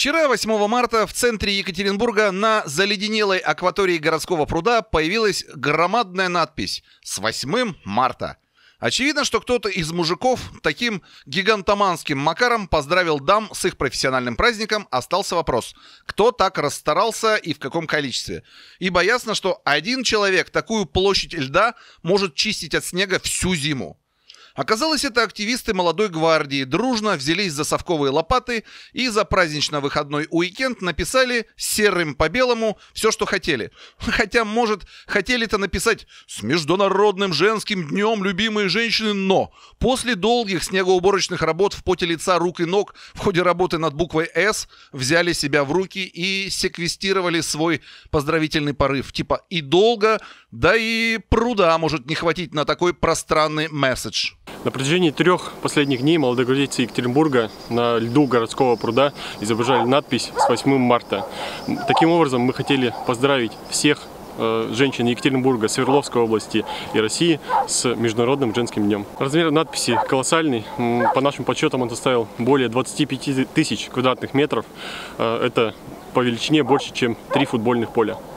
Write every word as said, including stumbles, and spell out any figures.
Вчера, восьмого марта, в центре Екатеринбурга на заледенелой акватории городского пруда появилась громадная надпись «С восьмым марта». Очевидно, что кто-то из мужиков таким гигантоманским макаром поздравил дам с их профессиональным праздником. Остался вопрос, кто так расстарался и в каком количестве. Ибо ясно, что один человек такую площадь льда может чистить от снега всю зиму. Оказалось, это активисты молодой гвардии дружно взялись за совковые лопаты и за празднично-выходной уикенд написали серым по белому все, что хотели. Хотя, может, хотели-то написать «С Международным женским днем, любимые женщины», но после долгих снегоуборочных работ в поте лица, рук и ног в ходе работы над буквой «С» взяли себя в руки и секвестировали свой поздравительный порыв. Типа и долго, да и пруда может не хватить на такой пространный месседж. На протяжении трех последних дней молодогвардейцы Екатеринбурга на льду городского пруда изображали надпись «С восьмым марта». Таким образом, мы хотели поздравить всех э, женщин Екатеринбурга, Свердловской области и России с Международным женским днем. Размер надписи колоссальный. По нашим подсчетам он составил более двадцати пяти тысяч квадратных метров. Э, это по величине больше, чем три футбольных поля.